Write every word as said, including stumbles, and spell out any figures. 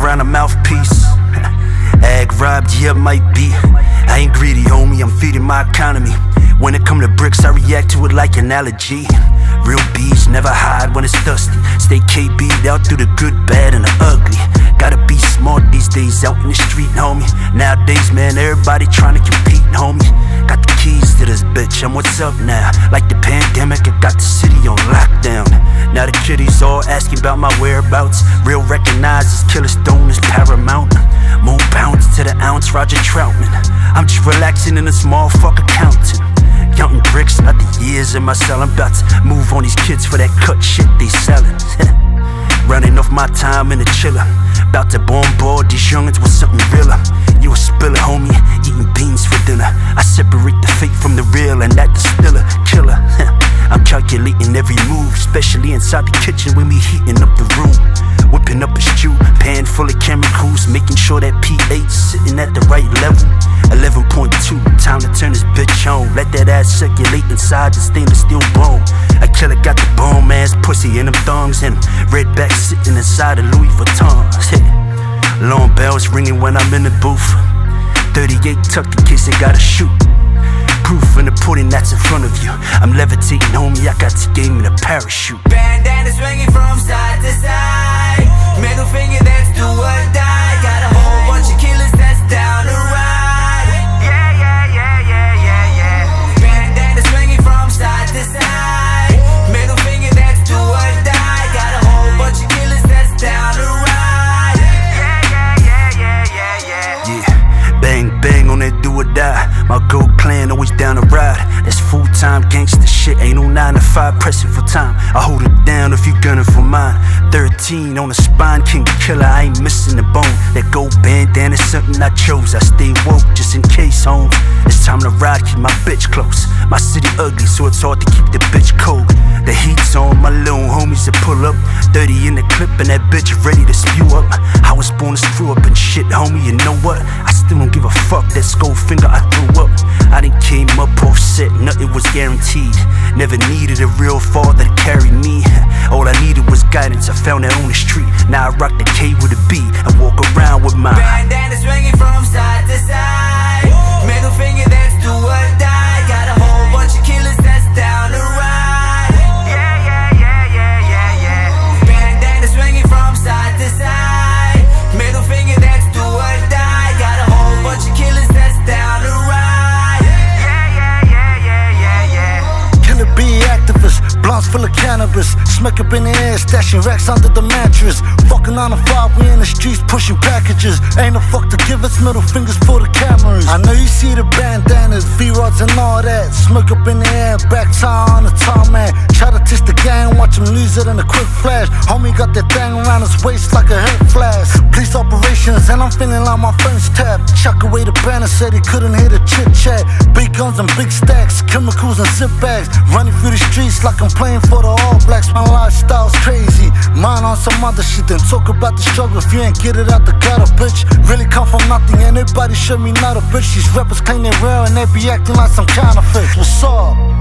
around a mouthpiece. Ag robbed, yeah, might be. I ain't greedy, homie, I'm feeding my economy. When it come to bricks, I react to it like an allergy. Real bees never hide when it's dusty. Stay K B'd out through the good, bad, and the ugly. Gotta be smart these days out in the street, homie. Nowadays, man, everybody trying to compete, homie. Got the keys to this bitch, and what's up now? Like the pandemic, I got the city on lockdown. Now the kiddies all asking about my whereabouts. Real recognizes Killer Stone is paramount. More pounds to the ounce, Roger Troutman. I'm just relaxing in a small fuck accountant. Counting bricks, not the years in my cell. I'm about to move on these kids for that cut shit they sellin'. Running off my time in the chiller. About to bombard these youngins with something realer. You a spiller, homie, eating beans for dinner. I separate the fake from the real, and that distiller, killer. I'm calculating every move, especially inside the kitchen when we heating up the room. Whipping up a stew, pan full of chemicals, making sure that pH sitting at the right level. eleven point two, time to turn this bitch on. Let that ass circulate inside the stainless steel bone. A killer got the bomb ass pussy and them thongs and redback sitting inside of Louis Vuittons. Long bells ringing when I'm in the booth. thirty-eight tucked in case they gotta shoot. Proof in the pudding that's in front of you. I'm levitating, homie, I got the game in a parachute. Bandana swinging from side to side. Middle finger, that's do or die. Got a whole bunch of killers that's down to ride. Yeah, yeah, yeah, yeah, yeah, yeah. Bandana swinging from side to side. Middle finger, that's do or die. Got a whole bunch of killers that's down to ride. Yeah, yeah, yeah, yeah, yeah, yeah. Yeah, bang, bang on that do or die. My gold clan always down to ride. That's full-time gangster shit, ain't no nine to five pressing for time. I hold it down if you gunning for mine. Thirteen on the spine, king killer, I ain't missing a bone. That gold bandana's something I chose. I stay woke just in case, home. It's time to ride, keep my bitch close. My city ugly, so it's hard to keep the bitch cold. The heat's on, my little homies that pull up. Thirty in the clip and that bitch ready to spew up. I was born to screw up and shit, homie, you know what? I still don't give a fuck, that skull finger I threw up. I done came up offset, nothing was guaranteed. Never needed a real father to carry me. All I needed was guidance, I found that on the street. Now I rock the K with a B and walk around with my bandana swinging from side to side. Middle finger, that's do or die. Got a whole bunch of killers that's down to ride. Yeah, yeah, yeah, yeah, yeah, yeah. Bandana swinging from side to side. Middle finger, that's do or die. Got a whole bunch of killers that's down to ride. Yeah, yeah, yeah, yeah, yeah, yeah. Killer bee activist, blunts full of cannabis. Smack up in the air, stashing racks under the mattress. Fucking on the five, we in the streets pushing packages. Ain't no fuck to give us, middle fingers for the cameras. I know you see the bandanas, V-rods and all that. Smoke up in the air, back tire on the tarmac. Try to test the gang, watch him lose it in a quick flash. Homie got that thing around his waist like a head flash. Police operations, and I'm feeling like my friend's tap. Chuck away the banner, said he couldn't hear the chit chat. Big guns and big stacks, chemicals and zip bags. Running through the streets like I'm playing for the All Blacks. My lifestyle's crazy, mine on some other shit. Then talk about the struggle if you ain't get it out the gutter, bitch. Really come from nothing and everybody show me not a bitch. These rappers claim they real and they be acting like some counterfeit. What's up?